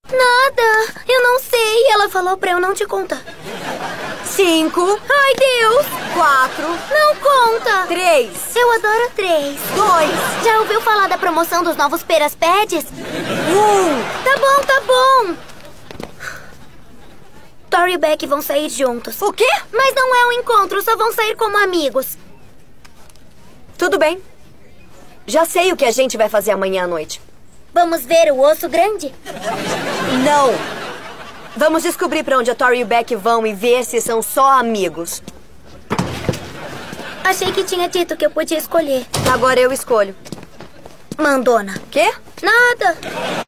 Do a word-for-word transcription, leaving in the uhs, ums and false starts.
Nada. Eu não sei. Ela falou pra eu não te contar. Cinco. Ai, Deus. Quatro. Não conta. Três. Eu adoro três. Dois. Já ouviu falar da promoção dos novos Peras Pads? Um. Tá bom, tá bom. Tori e Beck vão sair juntos. O quê? Mas não é um encontro, só vão sair como amigos. Tudo bem. Já sei o que a gente vai fazer amanhã à noite. Vamos ver o osso grande? Não. Vamos descobrir pra onde a Tori e o Beck vão e ver se são só amigos. Achei que tinha dito que eu podia escolher. Agora eu escolho. Mandona. Quê? Nada.